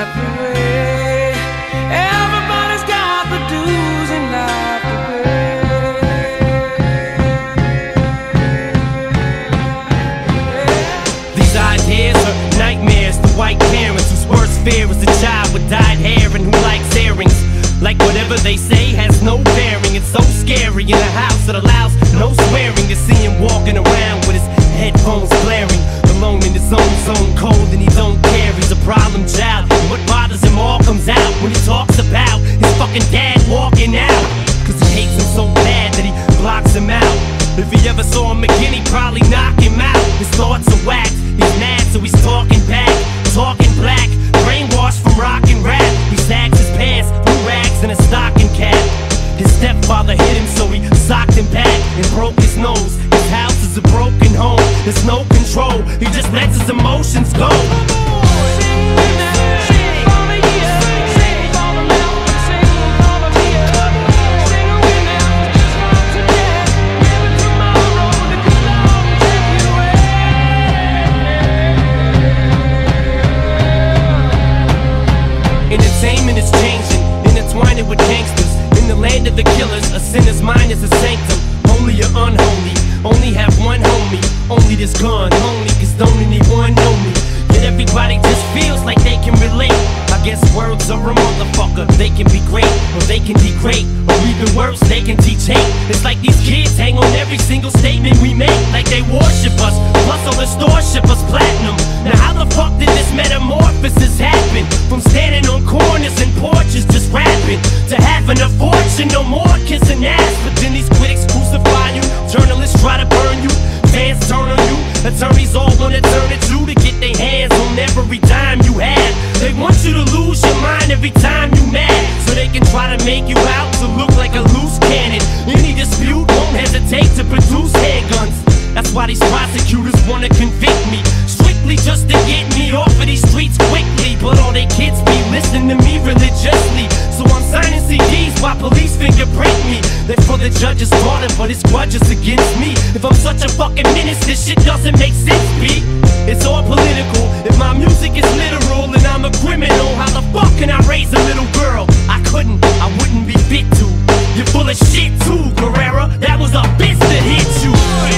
life away. Everybody's got the dues in life to pay. These ideas are nightmares to white parents whose worst fear is a child with dyed hair and who likes earrings. Like whatever they say has no bearing. It's so scary in a house that allows no swearing to see him walking around with his headphones blaring, alone in his own zone, cold and he don't care. He's a problem child, and what bothers him all comes out when he talks about his fucking dad walking out. Cause he hates him so bad that he blocks him out. If he ever saw him again, he'd probably knock him out. His thoughts are whacked, he's mad so he's talking back, talking black, brainwashed from rock and rap. He sags his pants, blue rags and a stocking cap. His stepfather hit him so he socked him back and broke his nose. His house is a broken home, there's no control, he just lets his emotions go. Entertainment is changing, intertwining with gangsters. In the land of the killers, a sinner's mind is a sanctum. Holy or unholy, only have one homie. Only this gun, only cause don't anyone know me. Yet everybody just feels like they can relate. I guess words are a motherfucker. They can be great, or they can degrade, or even worse, they can teach hate. It's like these kids hang on every single statement we make, like they worship us, plus all the stores ship us platinum. Now how the fuck did this metamorphosis happen? From standing on corners and porches just rapping, to having a fortune, no more kissing ass. But then these critics crucify you, journalists try to burn you, fans turn on you, attorneys all wanna turn it you to get their hands on every dime you have. They want you to lose your mind every time you mad, so they can try to make you out to look like a loose cannon. Any dispute won't hesitate to produce handguns. That's why these prosecutors wanna convict me, strictly just to get me off of these streets quickly. But all they kids be listening to me religiously, so I'm signing CDs while police fingerprint me. They're for the judge's daughter, but his grudge is against me. If I'm such a fucking menace, this shit doesn't make sense, B. It's all political. If my music is literal and I'm a criminal, how the fuck can I raise a little girl? I couldn't, I wouldn't be fit to. You're full of shit too, Guerrera. That was a bitch that hit you.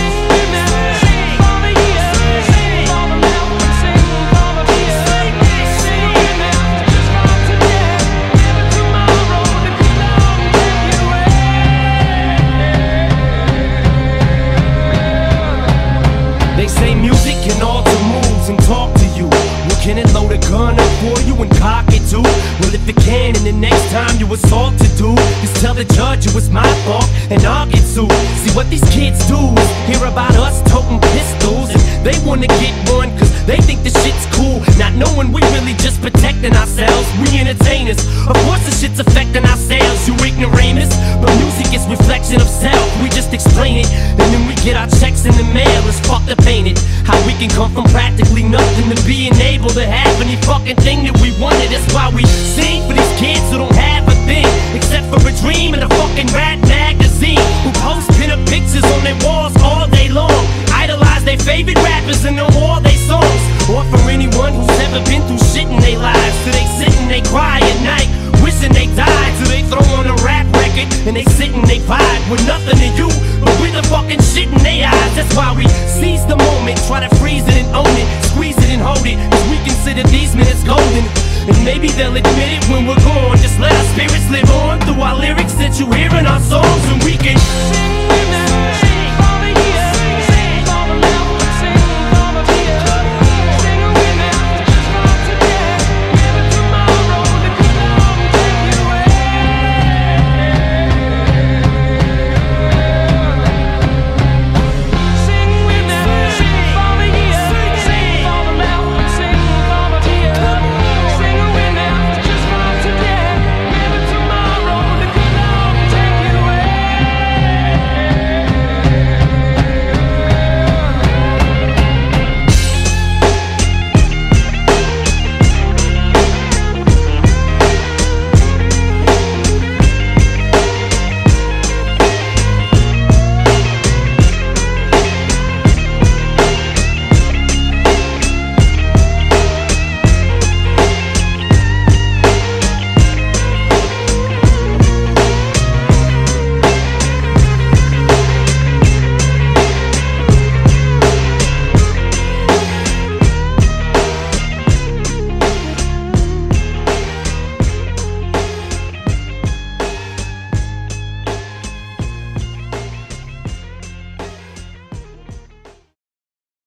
They say music can alter moods and talk to you. Well, can it load a gun up for you and cock it too? Well, if it can, and the next time you assault to do is tell the judge it was my fault and I'll get sued. See, what these kids do is hear about us toting pistols, and they wanna get one cause they think the shit's cool, not knowing we really just protecting ourselves. We entertainers, of course the shit's affecting our sales, you ignoramus. But music is reflection of self, we just explain it, and then we get our checks in the mail. It's fucked up, ain't it? How we can come from practically nothing to being able to have any fucking thing that we wanted. That's why we sing for these kids who don't have a thing except for a dream and a fucking rap magazine, who post pin-up pictures on their walls all day long, idolize their favorite rappers and know all their songs. Or for anyone who's never been through shit in their lives, so they sit and they cry at night, wishing they died. So they throw on a rap record and they sit and they vibe with nothing to you but with the fucking shit in their eyes. That's why we seize the moment, try to freeze it and own it, squeeze it and hold it, cause we consider these minutes golden. And maybe they'll admit it when we're gone. Just let our spirits live on through our lyrics that you hear in our songs, and we can